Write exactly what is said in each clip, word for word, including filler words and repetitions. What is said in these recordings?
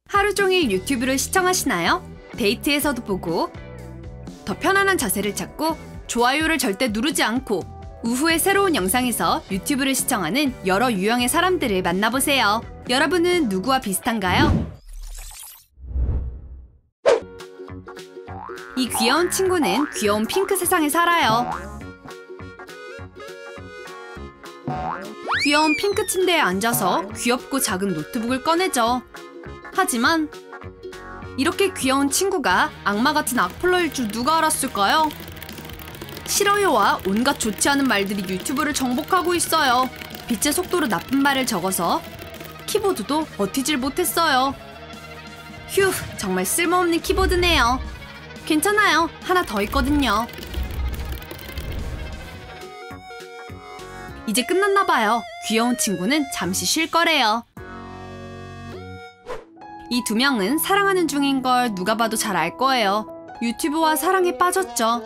하루 종일 유튜브를 시청하시나요? 데이트에서도 보고 더 편안한 자세를 찾고 좋아요를 절대 누르지 않고 우후의 새로운 영상에서 유튜브를 시청하는 여러 유형의 사람들을 만나보세요. 여러분은 누구와 비슷한가요? 이 귀여운 친구는 귀여운 핑크 세상에 살아요. 귀여운 핑크 침대에 앉아서 귀엽고 작은 노트북을 꺼내죠. 하지만 이렇게 귀여운 친구가 악마 같은 악플러일 줄 누가 알았을까요? 싫어요와 온갖 좋지 않은 말들이 유튜브를 정복하고 있어요. 빛의 속도로 나쁜 말을 적어서 키보드도 버티질 못했어요. 휴, 정말 쓸모없는 키보드네요. 괜찮아요, 하나 더 있거든요. 이제 끝났나봐요. 귀여운 친구는 잠시 쉴 거래요. 이 두 명은 사랑하는 중인 걸 누가 봐도 잘 알 거예요. 유튜브와 사랑에 빠졌죠.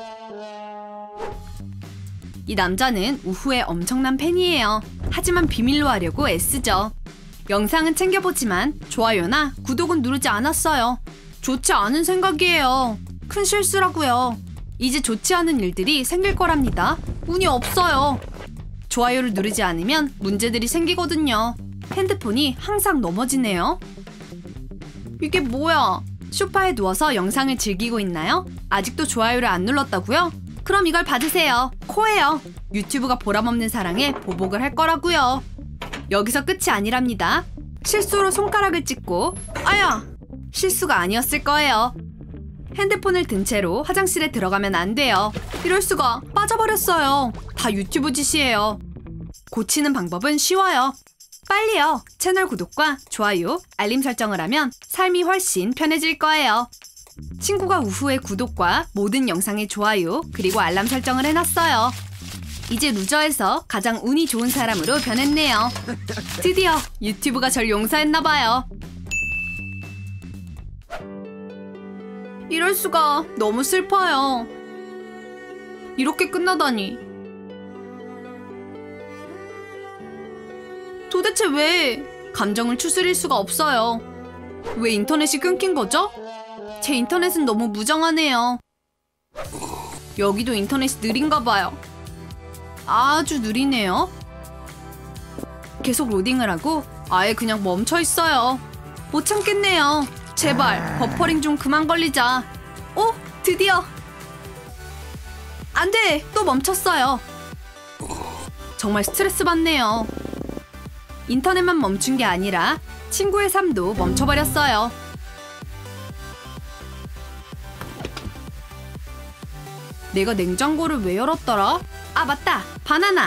이 남자는 우후의 엄청난 팬이에요. 하지만 비밀로 하려고 애쓰죠. 영상은 챙겨보지만 좋아요나 구독은 누르지 않았어요. 좋지 않은 생각이에요. 큰 실수라고요. 이제 좋지 않은 일들이 생길 거랍니다. 운이 없어요. 좋아요를 누르지 않으면 문제들이 생기거든요. 핸드폰이 항상 넘어지네요. 이게 뭐야? 소파에 누워서 영상을 즐기고 있나요? 아직도 좋아요를 안 눌렀다고요? 그럼 이걸 받으세요. 코예요. 유튜브가 보람없는 사랑에 보복을 할 거라고요. 여기서 끝이 아니랍니다. 실수로 손가락을 찍고 아야! 실수가 아니었을 거예요. 핸드폰을 든 채로 화장실에 들어가면 안 돼요. 이럴 수가, 빠져버렸어요. 다 유튜브 짓이에요. 고치는 방법은 쉬워요. 빨리요. 채널 구독과 좋아요, 알림 설정을 하면 삶이 훨씬 편해질 거예요. 친구가 우후의 구독과 모든 영상의 좋아요 그리고 알람 설정을 해놨어요. 이제 루저에서 가장 운이 좋은 사람으로 변했네요. 드디어 유튜브가 절 용서했나봐요. 이럴 수가, 너무 슬퍼요. 이렇게 끝나다니. 도대체 왜? 감정을 추스릴 수가 없어요. 왜 인터넷이 끊긴 거죠? 제 인터넷은 너무 무정하네요. 여기도 인터넷이 느린가 봐요. 아주 느리네요. 계속 로딩을 하고 아예 그냥 멈춰 있어요. 못 참겠네요. 제발 버퍼링 좀 그만 걸리자. 오, 드디어. 안 돼, 또 멈췄어요. 정말 스트레스 받네요. 인터넷만 멈춘 게 아니라 친구의 삶도 멈춰버렸어요. 내가 냉장고를 왜 열었더라? 아, 맞다! 바나나!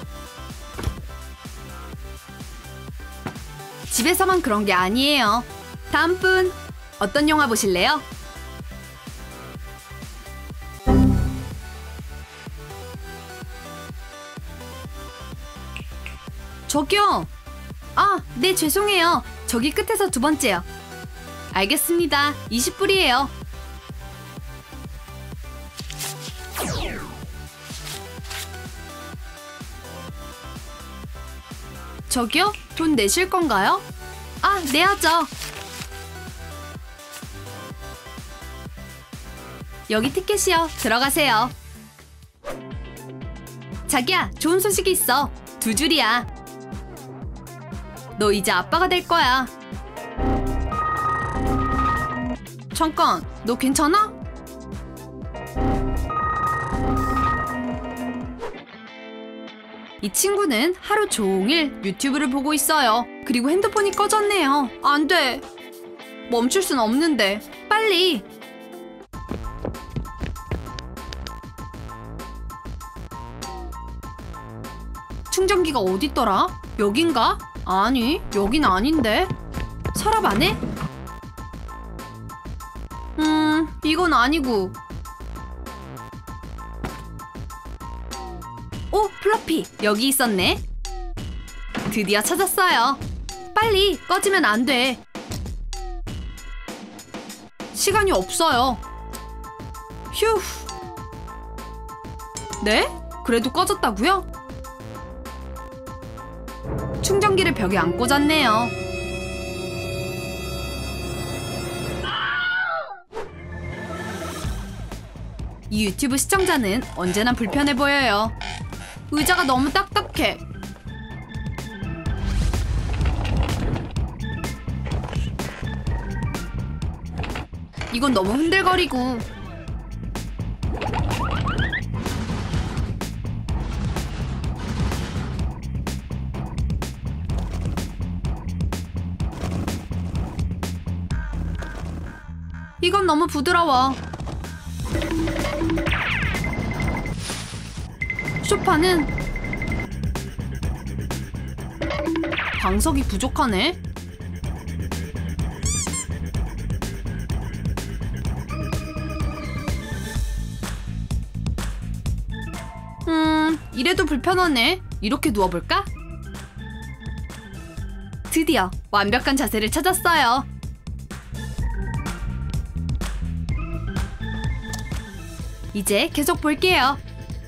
집에서만 그런 게 아니에요. 다음 분! 어떤 영화 보실래요? 저기요! 아, 네, 죄송해요. 저기 끝에서 두 번째요. 알겠습니다. 이십 불이에요. 저기요? 돈 내실 건가요? 아, 내야죠. 여기 티켓이요. 들어가세요. 자기야, 좋은 소식이 있어. 두 줄이야. 너 이제 아빠가 될 거야. 잠깐, 너 괜찮아? 이 친구는 하루 종일 유튜브를 보고 있어요. 그리고 핸드폰이 꺼졌네요. 안 돼. 멈출 순 없는데. 빨리. 충전기가 어딨더라? 여긴가? 아니, 여긴 아닌데. 서랍 안에? 음, 이건 아니고. 오, 플러피! 여기 있었네. 드디어 찾았어요. 빨리, 꺼지면 안 돼. 시간이 없어요. 휴. 네? 그래도 꺼졌다고요? 충전기를 벽에 안 꽂았네요. 이 유튜브 시청자는 언제나 불편해 보여요. 의자가 너무 딱딱해. 이건 너무 흔들거리고. 이건 너무 부드러워. 소파는 방석이 부족하네. 음, 이래도 불편하네. 이렇게 누워볼까? 드디어 완벽한 자세를 찾았어요. 이제 계속 볼게요.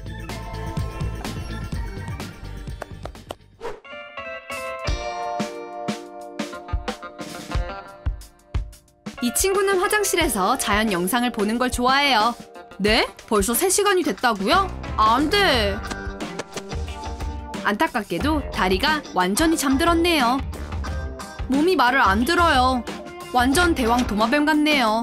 이 친구는 화장실에서 자연 영상을 보는 걸 좋아해요. 네? 벌써 세 시간이 됐다고요? 안 돼. 안타깝게도 다리가 완전히 잠들었네요. 몸이 말을 안 들어요. 완전 대왕 도마뱀 같네요.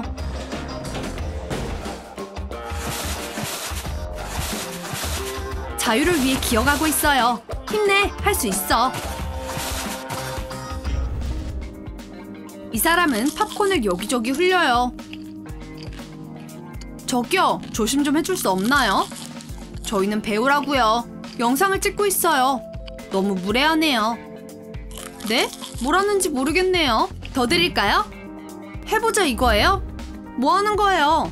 자유를 위해 기어가고 있어요. 힘내, 할 수 있어. 이 사람은 팝콘을 여기저기 흘려요. 저기요, 조심 좀 해줄 수 없나요? 저희는 배우라고요. 영상을 찍고 있어요. 너무 무례하네요. 네? 뭘 하는지 모르겠네요. 더 드릴까요? 해보자 이거예요? 뭐 하는 거예요?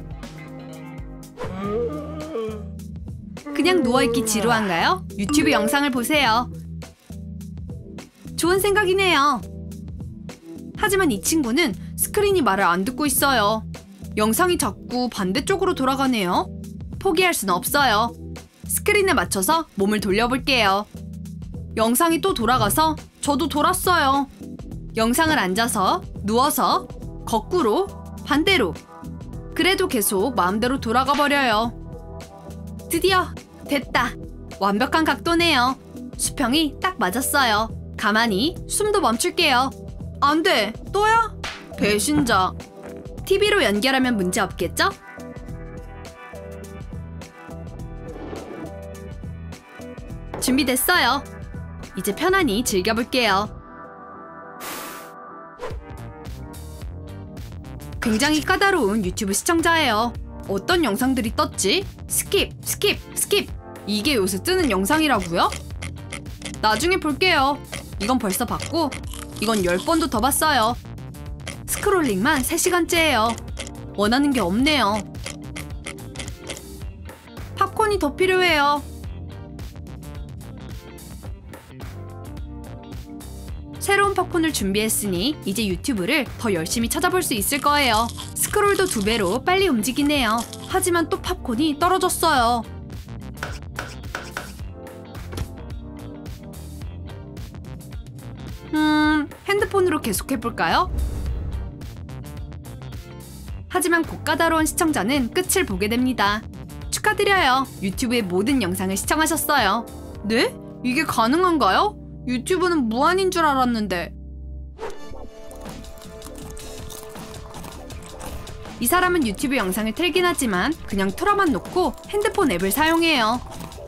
그냥 누워있기 지루한가요? 유튜브 영상을 보세요. 좋은 생각이네요. 하지만 이 친구는 스크린이 말을 안 듣고 있어요. 영상이 자꾸 반대쪽으로 돌아가네요. 포기할 순 없어요. 스크린에 맞춰서 몸을 돌려볼게요. 영상이 또 돌아가서 저도 돌았어요. 영상을 앉아서, 누워서, 거꾸로, 반대로. 그래도 계속 마음대로 돌아가 버려요. 드디어 됐다. 완벽한 각도네요. 수평이 딱 맞았어요. 가만히 숨도 멈출게요. 안 돼. 또야? 배신자. 티비로 연결하면 문제 없겠죠? 준비됐어요. 이제 편안히 즐겨볼게요. 굉장히 까다로운 유튜브 시청자예요. 어떤 영상들이 떴지? 스킵, 스킵, 스킵. 이게 요새 뜨는 영상이라고요? 나중에 볼게요. 이건 벌써 봤고 이건 열 번도 더 봤어요. 스크롤링만 세 시간째예요. 원하는 게 없네요. 팝콘이 더 필요해요. 새로운 팝콘을 준비했으니 이제 유튜브를 더 열심히 찾아볼 수 있을 거예요. 스크롤도 두 배로 빨리 움직이네요. 하지만 또 팝콘이 떨어졌어요. 음... 핸드폰으로 계속해볼까요? 하지만 고까다로운 시청자는 끝을 보게 됩니다. 축하드려요. 유튜브의 모든 영상을 시청하셨어요. 네? 이게 가능한가요? 유튜브는 무한인 줄 알았는데. 이 사람은 유튜브 영상을 틀긴 하지만 그냥 틀어만 놓고 핸드폰 앱을 사용해요.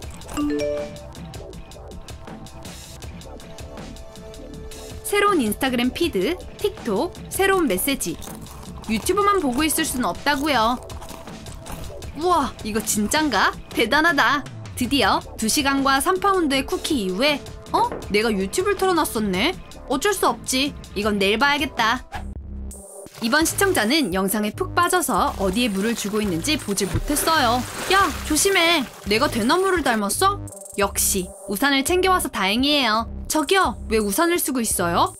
새로운 인스타그램 피드, 틱톡, 새로운 메시지. 유튜브만 보고 있을 수는 없다고요. 우와, 이거 진짠가? 대단하다. 드디어 두 시간과 삼 파운드의 쿠키 이후에 어? 내가 유튜브를 틀어놨었네? 어쩔 수 없지. 이건 내일 봐야겠다. 이번 시청자는 영상에 푹 빠져서 어디에 물을 주고 있는지 보질 못했어요. 야, 조심해. 내가 대나무를 닮았어? 역시 우산을 챙겨와서 다행이에요. 저기요, 왜 우산을 쓰고 있어요?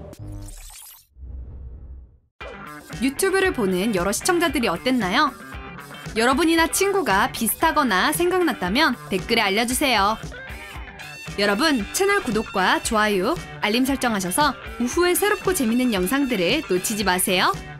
유튜브를 보는 여러 시청자들이 어땠나요? 여러분이나 친구가 비슷하거나 생각났다면 댓글에 알려주세요. 여러분, 채널 구독과 좋아요, 알림 설정하셔서 이후에 새롭고 재밌는 영상들을 놓치지 마세요.